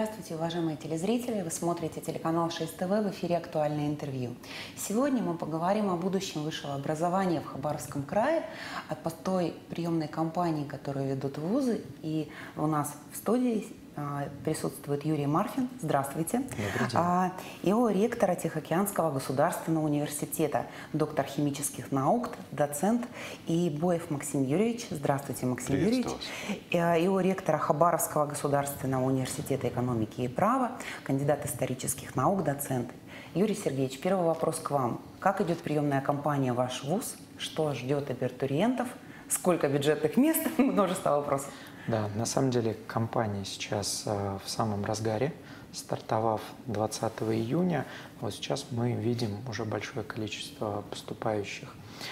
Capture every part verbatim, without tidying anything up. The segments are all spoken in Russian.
Здравствуйте, уважаемые телезрители! Вы смотрите телеканал шесть тэ вэ, в эфире «Актуальное интервью». Сегодня мы поговорим о будущем высшего образования в Хабаровском крае, о той приемной кампании, которую ведут вузы. И у нас в студии присутствует Юрий Марфин. Здравствуйте. Добрый день. Его ректора Тихоокеанского государственного университета, доктор химических наук, доцент, и Боев Максим Юрьевич. Здравствуйте, Максим Юрьевич. Его ректора Хабаровского государственного университета экономики и права, кандидат исторических наук, доцент. Юрий Сергеевич, первый вопрос к вам. Как идет приемная кампания в ваш вуз? Что ждет абитуриентов? Сколько бюджетных мест? Множество вопросов. Да, на самом деле кампания сейчас э, в самом разгаре, стартовав двадцатого июня. Вот сейчас мы видим уже большое количество поступающих.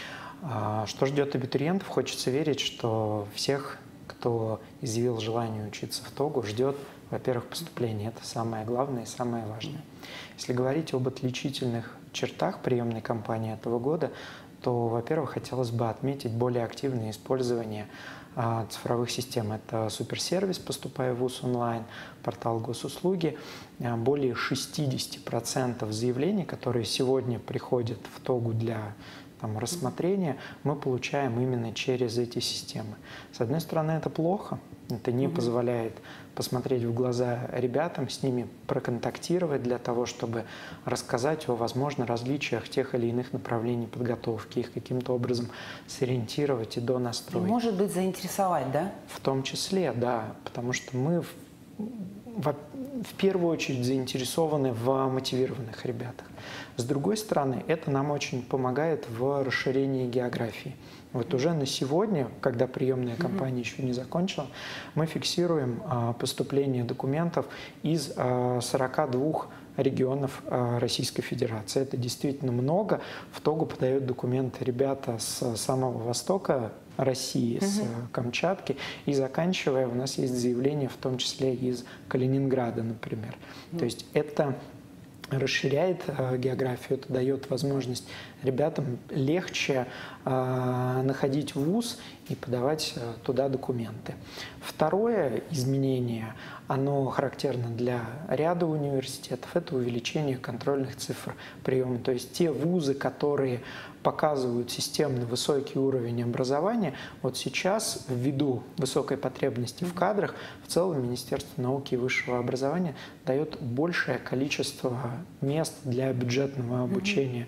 А, что ждет абитуриентов? Хочется верить, что всех, кто изъявил желание учиться в ТОГУ, ждет, во-первых, поступление. Это самое главное и самое важное. Если говорить об отличительных чертах приемной кампании этого года, то, во-первых, хотелось бы отметить более активное использование цифровых систем. Это суперсервис «Поступай в вуз онлайн», портал госуслуги. Более шестидесяти процентов заявлений, которые сегодня приходят в ТОГУ для там, рассмотрения, мы получаем именно через эти системы. С одной стороны, это плохо. Это не позволяет посмотреть в глаза ребятам, с ними проконтактировать для того, чтобы рассказать о, возможно, различиях тех или иных направлений подготовки, их каким-то образом сориентировать и донастроить. И, может быть, заинтересовать, да? В том числе, да, потому что мы в, в, в первую очередь заинтересованы в мотивированных ребятах. С другой стороны, это нам очень помогает в расширении географии. Вот уже на сегодня, когда приемная кампания mm-hmm. еще не закончила, мы фиксируем а, поступление документов из а, сорока двух регионов а, Российской Федерации. Это действительно много. В ТОГУ подают документы ребята с самого востока России, mm-hmm. с Камчатки, и заканчивая, у нас есть заявления, в том числе из Калининграда, например. Mm-hmm. То есть это расширяет э, географию, это дает возможность ребятам легче э, находить вуз и подавать э, туда документы. Второе изменение, оно характерно для ряда университетов, это увеличение контрольных цифр приема. То есть те вузы, которые показывают системно высокий уровень образования, вот сейчас ввиду высокой потребности в кадрах, в целом Министерство науки и высшего образования дает большее количество мест для бюджетного обучения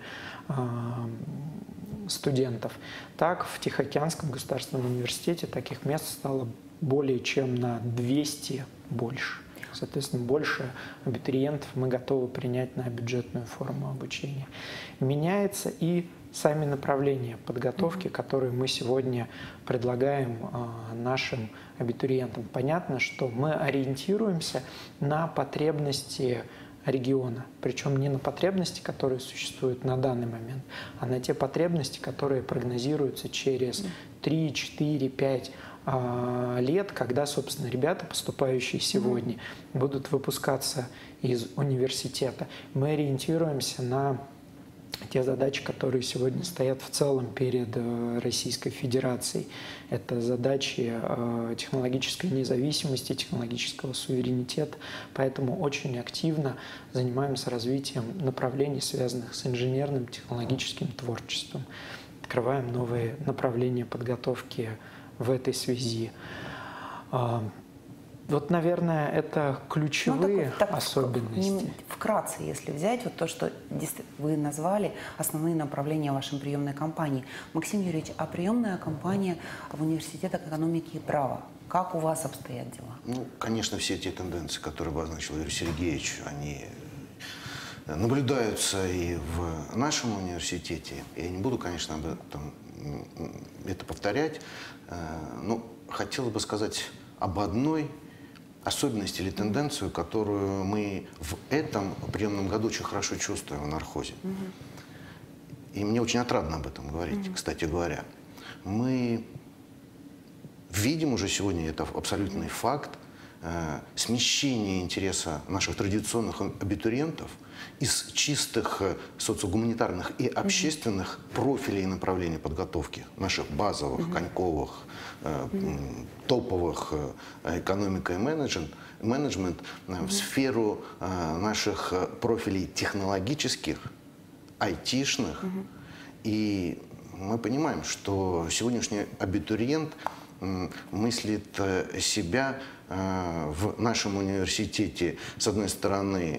э, студентов. Так, в Тихоокеанском государственном университете таких мест стало более чем на двести больше. Соответственно, больше абитуриентов мы готовы принять на бюджетную форму обучения. Меняется и сами направления подготовки, которые мы сегодня предлагаем э, нашим абитуриентам. Понятно, что мы ориентируемся на потребности региона, причем не на потребности, которые существуют на данный момент, а на те потребности, которые прогнозируются через три, четыре, пять лет, когда, собственно, ребята, поступающие сегодня, mm-hmm. будут выпускаться из университета. Мы ориентируемся на те задачи, которые сегодня стоят в целом перед Российской Федерацией. Это задачи технологической независимости, технологического суверенитета. Поэтому очень активно занимаемся развитием направлений, связанных с инженерным, технологическим творчеством. Открываем новые направления подготовки в этой связи. Вот, наверное, это ключевые ну, так, так, особенности. Вкратце, если взять вот то, что вы назвали основные направления вашей приемной кампании. Максим Юрьевич, а приемная кампания в Университетах экономики и права, как у вас обстоят дела? Ну, конечно, все те тенденции, которые обозначил Юрий Сергеевич, они наблюдаются и в нашем университете. Я не буду, конечно, об этом это повторять. Но хотелось бы сказать об одной особенность или тенденцию, которую мы в этом приемном году очень хорошо чувствуем в нархозе. Угу. И мне очень отрадно об этом говорить, угу. кстати говоря. Мы видим уже сегодня, это абсолютный факт, э, смещение интереса наших традиционных абитуриентов из чистых социогуманитарных и общественных mm-hmm. профилей и направлений подготовки наших базовых, mm-hmm. коньковых, э, mm-hmm. топовых э, экономика и менеджмент, менеджмент mm-hmm. в сферу э, наших профилей технологических, айтишных. Mm-hmm. И мы понимаем, что сегодняшний абитуриент э, мыслит э, себя э, в нашем университете, с одной стороны,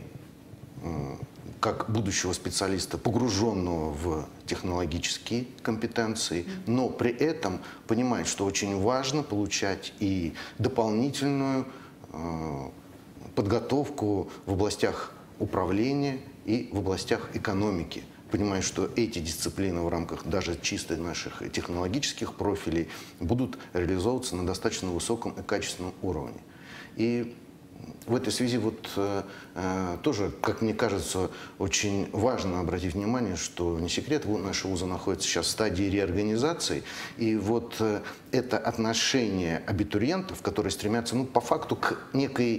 как будущего специалиста, погруженного в технологические компетенции, но при этом понимает, что очень важно получать и дополнительную э, подготовку в областях управления и в областях экономики. Понимая, что эти дисциплины в рамках даже чисто наших технологических профилей будут реализовываться на достаточно высоком и качественном уровне. И в этой связи вот э, тоже, как мне кажется, очень важно обратить внимание, что не секрет, наши вузы находятся сейчас в стадии реорганизации, и вот э, это отношение абитуриентов, которые стремятся, ну, по факту к некой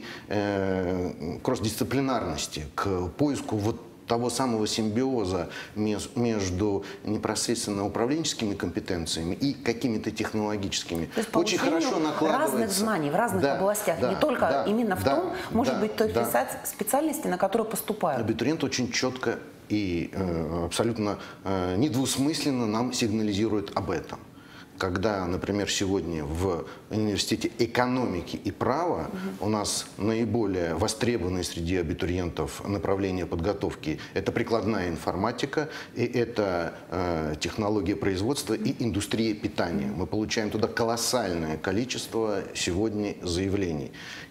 э, кросс-дисциплинарности, к поиску вот того самого симбиоза между непосредственно управленческими компетенциями и какими-то технологическими. То есть очень хорошо накладывается. Разных знаний в разных да, областях, да, не только да, именно в да, том, может да, быть, той да. специальности, на которую поступают. Абитуриент очень четко и э, абсолютно э, недвусмысленно нам сигнализирует об этом. Когда, например, сегодня в университете экономики и права угу. у нас наиболее востребованные среди абитуриентов направления подготовки – это прикладная информатика, и это э, технология производства и индустрия питания. Мы получаем туда колоссальное количество сегодня заявлений.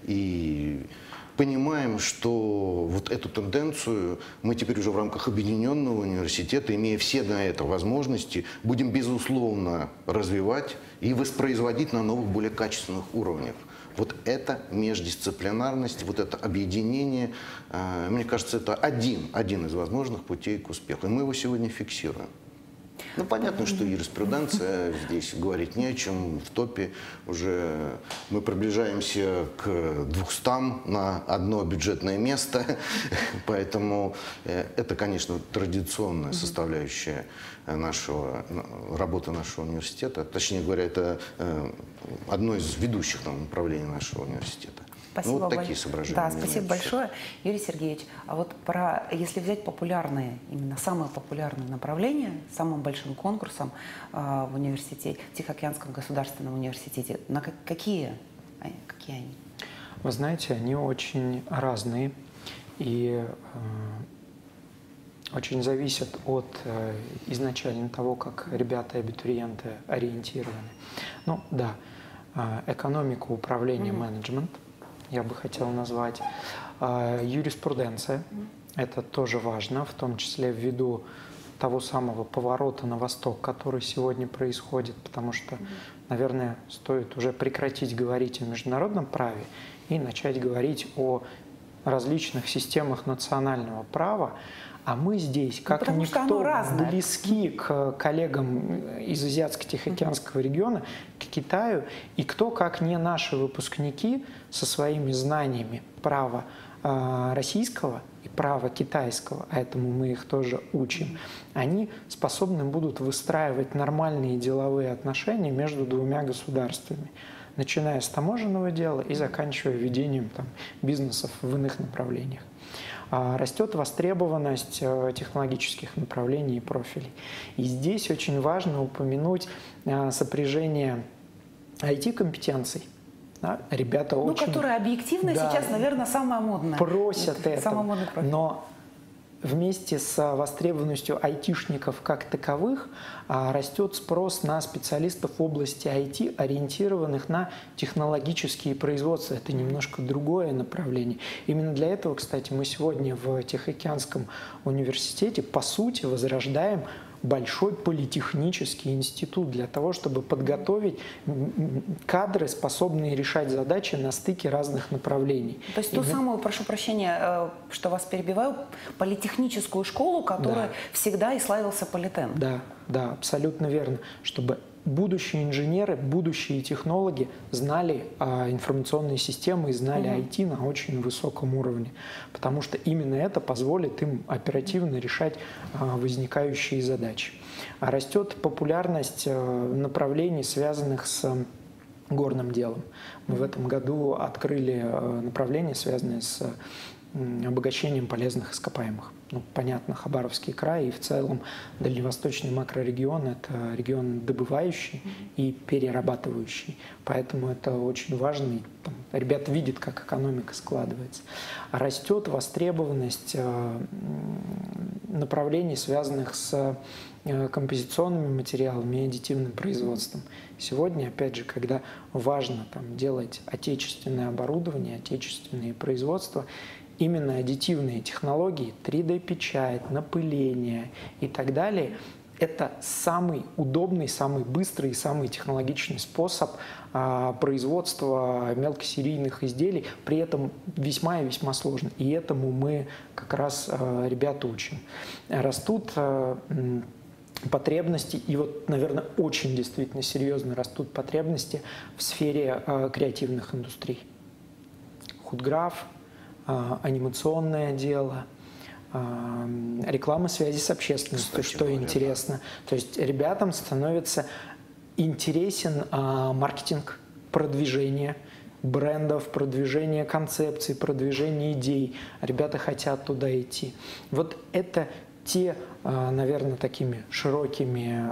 И понимаем, что вот эту тенденцию мы теперь уже в рамках объединенного университета, имея все на это возможности, будем безусловно развивать и воспроизводить на новых, более качественных уровнях. Вот эта междисциплинарность, вот это объединение, мне кажется, это один, один из возможных путей к успеху. И мы его сегодня фиксируем. Ну, понятно, что юриспруденция, здесь говорить не о чем, в топе уже мы приближаемся к двухстам на одно бюджетное место, поэтому это, конечно, традиционная составляющая нашего, работы нашего университета, точнее говоря, это одно из ведущих там, направлений нашего университета. Спасибо. Ну, вот такие соображения. Да, спасибо большое. Юрий Сергеевич, а вот про, если взять популярные, именно самые популярные направления, самым большим конкурсом э, в университете, в Тихоокеанском государственном университете, на как, какие, какие они? Вы знаете, они очень разные и э, очень зависят от э, изначально того, как ребята, абитуриенты ориентированы. Ну да, э, экономика, управление, mm-hmm. менеджмент. Я бы хотел назвать. Юриспруденция. Это тоже важно, в том числе ввиду того самого поворота на восток, который сегодня происходит, потому что, наверное, стоит уже прекратить говорить о международном праве и начать говорить о различных системах национального права. А мы здесь, как ну, никто, близки к коллегам из Азиатско-Тихоокеанского региона, к Китаю, и кто, как не наши выпускники со своими знаниями права э, российского и права китайского, а этому мы их тоже учим, они способны будут выстраивать нормальные деловые отношения между двумя государствами, начиная с таможенного дела и заканчивая ведением там, бизнесов в иных направлениях. Растет востребованность технологических направлений и профилей. И здесь очень важно упомянуть сопряжение ай ти-компетенций. Да? Ребята ну, очень... которые объективно да, сейчас, наверное, самое модное. Просят это. Самый Но вместе с востребованностью айтишников как таковых растет спрос на специалистов в области ай ти, ориентированных на технологические производства. Это немножко другое направление. Именно для этого, кстати, мы сегодня в Тихоокеанском университете, по сути, возрождаем большой политехнический институт для того, чтобы подготовить кадры, способные решать задачи на стыке разных направлений. То есть И ту мы... самую, прошу прощения, что вас перебиваю, политехническую школу, которая да. всегда и славился Политен. Да, да, абсолютно верно. Чтобы будущие инженеры, будущие технологи знали а, информационные системы и знали ай ти на очень высоком уровне, потому что именно это позволит им оперативно решать а, возникающие задачи. А растет популярность а, направлений, связанных с горным делом. Мы в этом году открыли а, направления, связанные с обогащением полезных ископаемых. Ну, понятно, Хабаровский край и в целом дальневосточный макрорегион – это регион добывающий и перерабатывающий. Поэтому это очень важно. И, там, ребята видят, как экономика складывается. Растет востребованность э, направлений, связанных с э, композиционными материалами и аддитивным производством. Сегодня, опять же, когда важно там, делать отечественное оборудование, отечественные производства, именно аддитивные технологии, три дэ-печать, напыление и так далее, это самый удобный, самый быстрый и самый технологичный способ а, производства мелкосерийных изделий, при этом весьма и весьма сложно. И этому мы как раз а, ребята учим. Растут а, потребности, и вот, наверное, очень действительно серьезно растут потребности в сфере а, креативных индустрий. Худграф, анимационное дело, реклама связи с общественностью, кстати, что говоря, интересно. Да. То есть ребятам становится интересен маркетинг, продвижение брендов, продвижение концепций, продвижение идей. Ребята хотят туда идти. Вот это те, наверное, такими широкими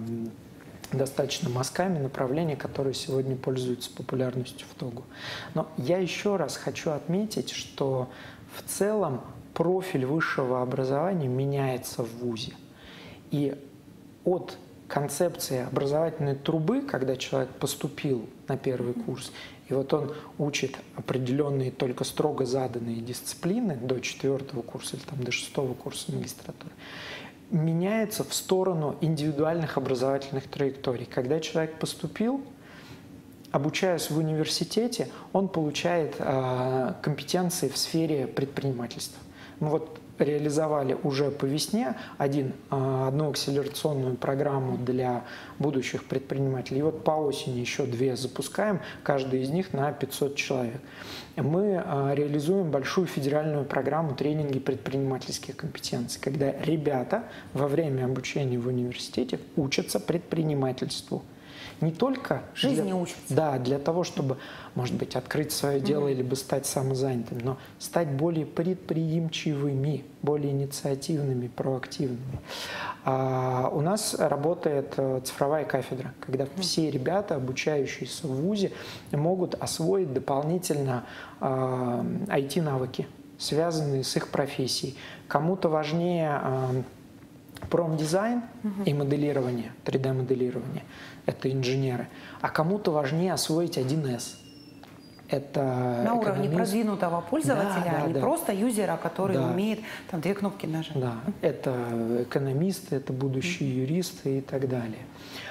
достаточно мазками направления, которые сегодня пользуются популярностью в Тогу. Но я еще раз хочу отметить, что в целом профиль высшего образования меняется в вузе. И от концепции образовательной трубы, когда человек поступил на первый курс, и вот он учит определенные только строго заданные дисциплины до четвертого курса или там, до шестого курса магистратуры, меняется в сторону индивидуальных образовательных траекторий. Когда человек поступил, обучаясь в университете, он получает э, компетенции в сфере предпринимательства. Мы вот реализовали уже по весне один, э, одну акселерационную программу для будущих предпринимателей. И вот по осени еще две запускаем, каждая из них на пятьсот человек. Мы э, реализуем большую федеральную программу тренинги предпринимательских компетенций, когда ребята во время обучения в университете учатся предпринимательству. Не только жизни для, учатся. Да, для того, чтобы, может быть, открыть свое дело mm-hmm. или бы стать самозанятыми, но стать более предприимчивыми, более инициативными, проактивными. А у нас работает цифровая кафедра, когда mm-hmm. все ребята, обучающиеся в вузе, могут освоить дополнительно а, ай ти-навыки, связанные с их профессией. Кому-то важнее а, промдизайн mm-hmm. и моделирование, три дэ-моделирование. Это инженеры. А кому-то важнее освоить один эс. Это на уровне экономист. Продвинутого пользователя, да, да, а не да. просто юзера, который да. умеет там две кнопки нажать. Да, это экономисты, это будущие mm-hmm. юристы и так далее.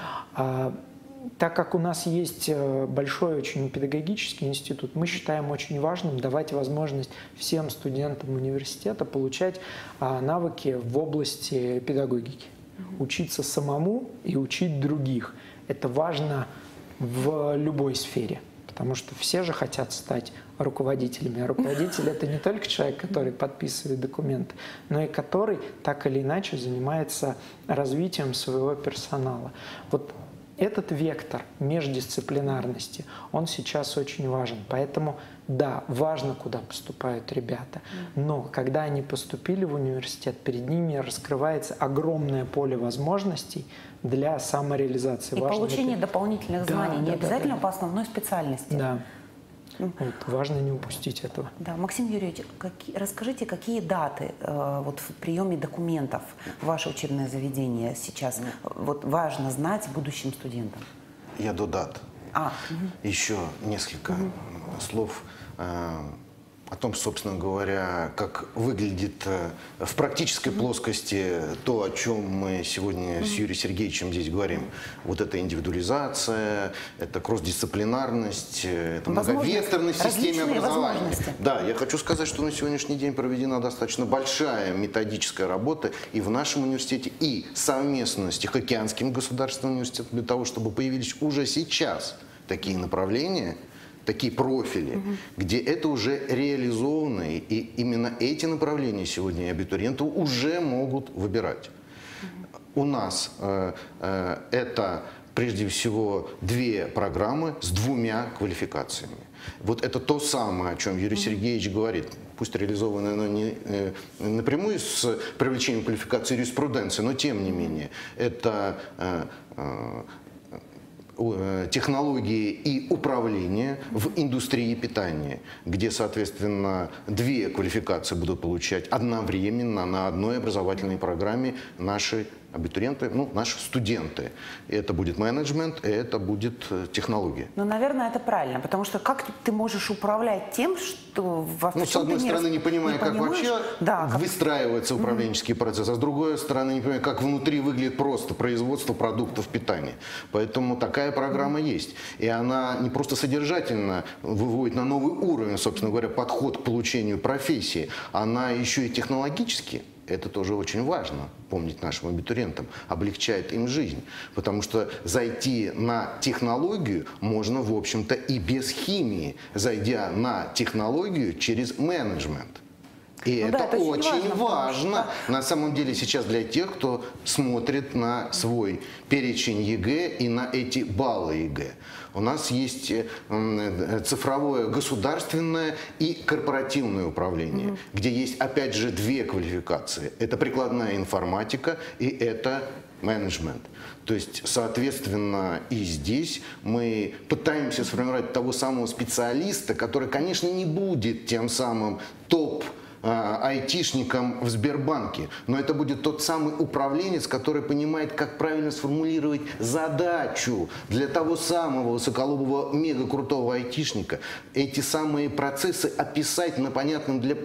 А, так как у нас есть большой очень педагогический институт, мы считаем очень важным давать возможность всем студентам университета получать а, навыки в области педагогики. Mm-hmm. Учиться самому и учить других. Это важно в любой сфере, потому что все же хотят стать руководителями. А руководитель – это не только человек, который подписывает документы, но и который так или иначе занимается развитием своего персонала. Вот этот вектор междисциплинарности, он сейчас очень важен. Поэтому, да, важно, куда поступают ребята. Но когда они поступили в университет, перед ними раскрывается огромное поле возможностей для самореализации. И важно получение это... дополнительных да, знаний, да, не да, обязательно да. по основной специальности. Да. Вот, важно не упустить этого. Да, Максим Юрьевич, какие, расскажите, какие даты э, вот в приеме документов в ваше учебное заведение сейчас вот важно знать будущим студентам? Я до дат. А, угу. Еще несколько угу. слов. о том, собственно говоря, как выглядит в практической mm-hmm. плоскости то, о чем мы сегодня mm-hmm. с Юрием Сергеевичем здесь говорим. Вот это индивидуализация, это кросс-дисциплинарность, это многовекторность в системе образования. Да, я хочу сказать, что на сегодняшний день проведена достаточно большая методическая работа и в нашем университете, и совместно с Тихоокеанским государственным университетом для того, чтобы появились уже сейчас такие направления, такие профили, угу. где это уже реализовано, и именно эти направления сегодня абитуриенты уже могут выбирать. Угу. У нас э, э, это прежде всего две программы с двумя квалификациями. Вот это то самое, о чем Юрий угу. Сергеевич говорит. Пусть реализовано оно не э, напрямую с привлечением квалификации юриспруденции, но тем не менее это э, э, технологии и управления в индустрии питания, где, соответственно, две квалификации будут получать одновременно на одной образовательной программе наши абитуриенты, ну, наши студенты. Это будет менеджмент, и это будет технология. Ну, наверное, это правильно, потому что как ты можешь управлять тем, что... Во ну, с одной стороны, не понимая, не как понимаешь, вообще да, как... выстраивается управленческий mm-hmm. процесс, а с другой стороны, не понимая, как внутри выглядит просто производство продуктов питания. Поэтому такая программа mm-hmm. есть. И она не просто содержательно выводит на новый уровень, собственно говоря, подход к получению профессии, она еще и технологически, это тоже очень важно помнить нашим абитуриентам, облегчает им жизнь. Потому что зайти на технологию можно, в общем-то, и без химии, зайдя на технологию через менеджмент. И ну это, да, это очень, очень важно, важно что... на самом деле сейчас для тех, кто смотрит на свой перечень ЕГЭ и на эти баллы ЕГЭ. У нас есть цифровое государственное и корпоративное управление, угу. где есть опять же две квалификации. Это прикладная информатика и это менеджмент. То есть, соответственно, и здесь мы пытаемся сформировать того самого специалиста, который, конечно, не будет тем самым топ айтишником в Сбербанке, но это будет тот самый управленец, который понимает, как правильно сформулировать задачу для того самого высоколобого мега-крутого айтишника, эти самые процессы описать на понятном для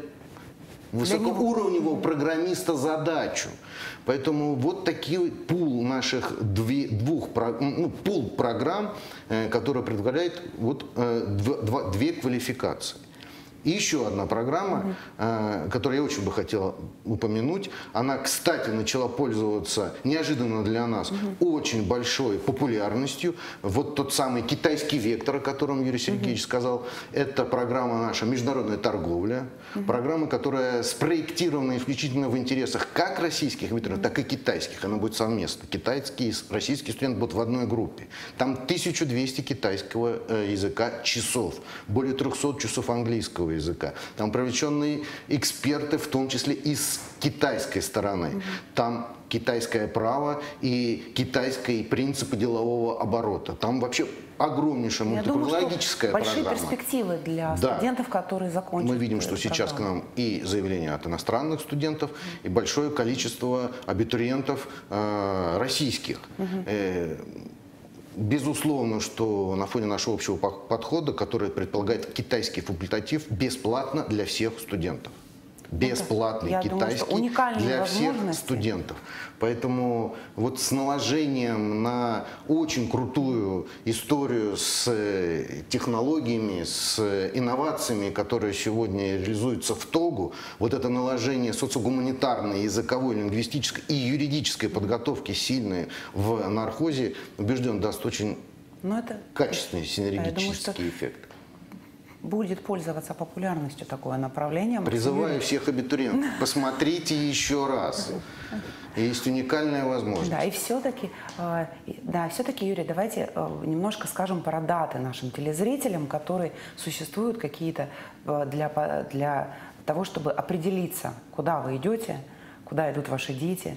высокоуровневого программиста задачу. Поэтому вот такой пул наших две, двух, ну, пул программ, который предполагает вот, два, две квалификации. И еще одна программа, угу. которую я очень бы хотел упомянуть, она, кстати, начала пользоваться неожиданно для нас угу. очень большой популярностью. Вот тот самый китайский вектор, о котором Юрий Сергеевич угу. сказал, это программа наша «Международная торговля», угу. программа, которая спроектирована исключительно в интересах как российских векторов, угу. так и китайских. Она будет совместно. Китайские и российские студенты будут в одной группе. Там тысяча двести китайского языка часов, более трёхсот часов английского языка. Там привлеченные эксперты, в том числе из китайской стороны. Угу. Там китайское право и китайские принципы делового оборота. Там вообще огромнейшая мультикультурологическая программа. Большие перспективы для да. студентов, которые закончат. Мы видим, что сейчас программу. К нам и заявления от иностранных студентов, и большое количество абитуриентов э, российских. Угу. Э, Безусловно, что на фоне нашего общего подхода, который предполагает китайский факультатив, бесплатно для всех студентов. Бесплатный Я китайский думаю, для всех студентов. Поэтому вот с наложением на очень крутую историю с технологиями, с инновациями, которые сегодня реализуются в ТОГУ, вот это наложение социогуманитарной, языковой, лингвистической и юридической подготовки сильной в нархозе, убежден, даст очень это, качественный синергетический эффект. Будет пользоваться популярностью такое направление. Призываю всех абитуриентов, посмотрите еще раз. Есть уникальная возможность. Да, и все-таки, да, все-таки, Юрий, давайте немножко скажем про даты нашим телезрителям, которые существуют какие-то для, для того, чтобы определиться, куда вы идете, куда идут ваши дети.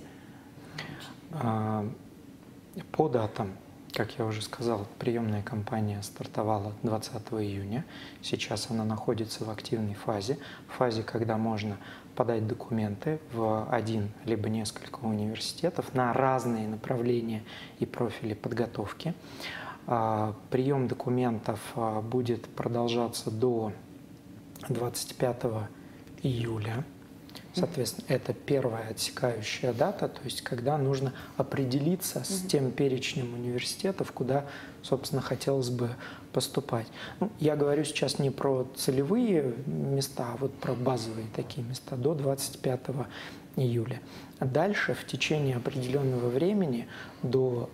По датам. Как я уже сказал, приемная кампания стартовала двадцатого июня. Сейчас она находится в активной фазе. В фазе, когда можно подать документы в один либо несколько университетов на разные направления и профили подготовки. Прием документов будет продолжаться до двадцать пятого июля. Соответственно, это первая отсекающая дата, то есть когда нужно определиться с тем перечнем университетов, куда, собственно, хотелось бы поступать. Ну, я говорю сейчас не про целевые места, а вот про базовые такие места до двадцать пятого июля. А дальше в течение определенного времени до,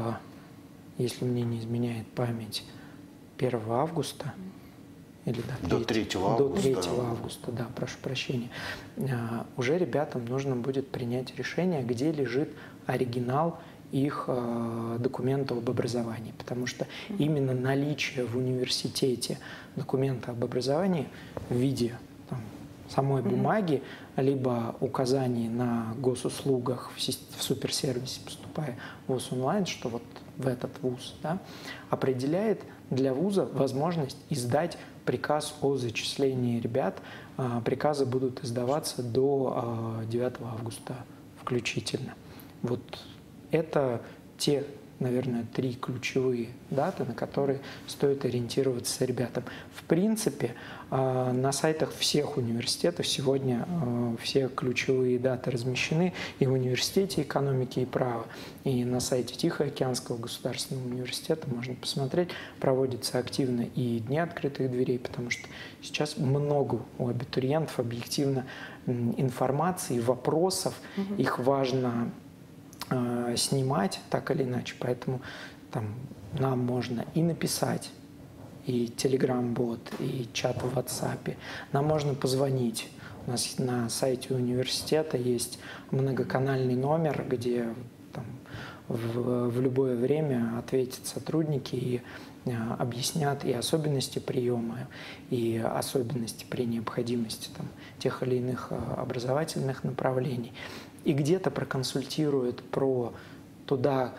если мне не изменяет память, первого августа, или до третьего августа. До третьего августа, да, прошу прощения. Уже ребятам нужно будет принять решение, где лежит оригинал их документа об образовании. Потому что именно наличие в университете документа об образовании в виде там, самой бумаги, либо указаний на госуслугах в, в суперсервисе, поступая в вуз онлайн, что вот в этот вуз, да, определяет для вуза возможность издать приказ о зачислении ребят. Приказы будут издаваться до девятого августа включительно. Вот это те, наверное, три ключевые даты, на которые стоит ориентироваться ребятам. В принципе, на сайтах всех университетов сегодня все ключевые даты размещены и в Университете экономики и права, и на сайте Тихоокеанского государственного университета можно посмотреть. Проводятся активно и дни открытых дверей, потому что сейчас много у абитуриентов объективно информации, вопросов, угу. Их важно снимать так или иначе, поэтому там нам можно и написать, и телеграм-бот, и чат в WhatsApp, нам можно позвонить. У нас на сайте университета есть многоканальный номер, где там, в, в любое время ответят сотрудники и объяснят и особенности приема, и особенности при необходимости там, тех или иных образовательных направлений. И где-то проконсультируют про туда,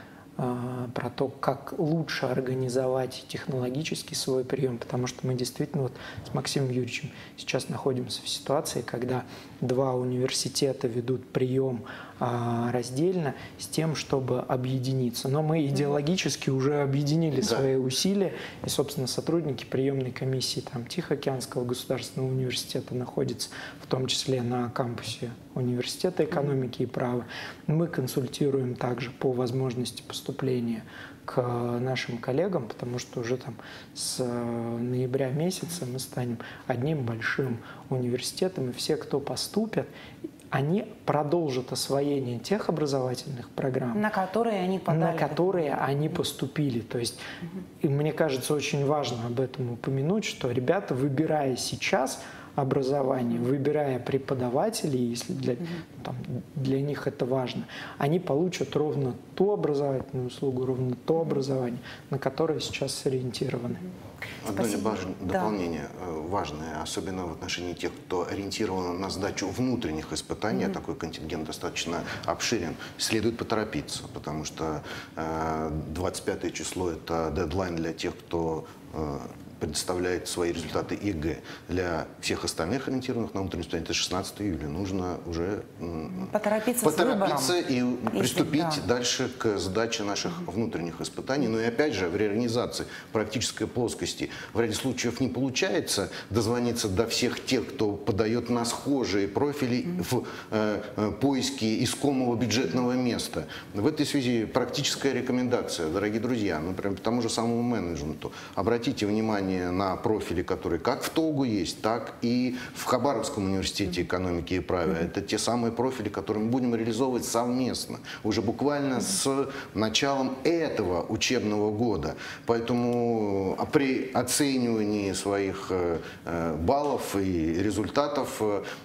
про то, как лучше организовать технологически свой прием, потому что мы действительно вот с Максимом Юрьевичем сейчас находимся в ситуации, когда два университета ведут прием раздельно с тем, чтобы объединиться. Но мы идеологически уже объединили да. свои усилия, и, собственно, сотрудники приемной комиссии там, Тихоокеанского государственного университета находятся в том числе на кампусе Университета экономики и права. Мы консультируем также по возможности поступления к нашим коллегам, потому что уже там с ноября месяца мы станем одним большим университетом, и все, кто поступят, они продолжат освоение тех образовательных программ, на которые они подали. На которые они поступили. То есть, угу. и мне кажется, очень важно об этом упомянуть, что ребята, выбирая сейчас образование, выбирая преподавателей, если для, угу. там, для них это важно, они получат ровно ту образовательную услугу, ровно то образование, на которое сейчас сориентированы. Одно дополнение да. важное, особенно в отношении тех, кто ориентирован на сдачу внутренних испытаний, mm-hmm. такой контингент достаточно обширен, следует поторопиться, потому что двадцать пятое число – это дедлайн для тех, кто предоставляет свои результаты ЕГЭ. Для всех остальных ориентированных на внутреннее испытание это шестнадцатого июля. Нужно уже поторопиться, поторопиться и Если, приступить да. дальше к сдаче наших uh-huh. внутренних испытаний. Но и опять же, в реорганизации практической плоскости в ряде случаев не получается дозвониться до всех тех, кто подает на схожие профили uh-huh. в э, поиске искомого бюджетного места. В этой связи практическая рекомендация, дорогие друзья, например, по тому же самому менеджменту. Обратите внимание на профили, которые как в ТОГУ есть, так и в Хабаровском университете экономики и права. Mm-hmm. Это те самые профили, которые мы будем реализовывать совместно, уже буквально mm-hmm. с началом этого учебного года. Поэтому при оценивании своих баллов и результатов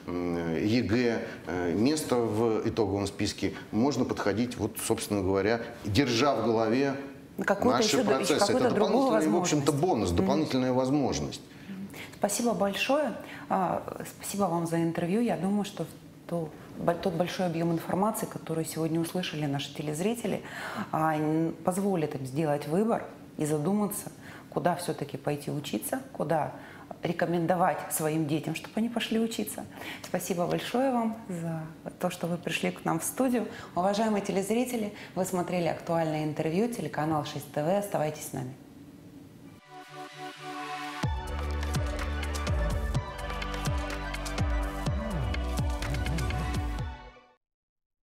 ЕГЭ место в итоговом списке можно подходить, вот, собственно говоря, держа в голове наши еще, процессы. Это дополнительный, в общем-то, бонус, дополнительная mm-hmm. возможность. Спасибо большое. Спасибо вам за интервью. Я думаю, что то, тот большой объем информации, который сегодня услышали наши телезрители, позволит им сделать выбор и задуматься, куда все-таки пойти учиться, куда рекомендовать своим детям, чтобы они пошли учиться. Спасибо большое вам за то, что вы пришли к нам в студию. Уважаемые телезрители, вы смотрели актуальное интервью, телеканал шесть тэ вэ. Оставайтесь с нами.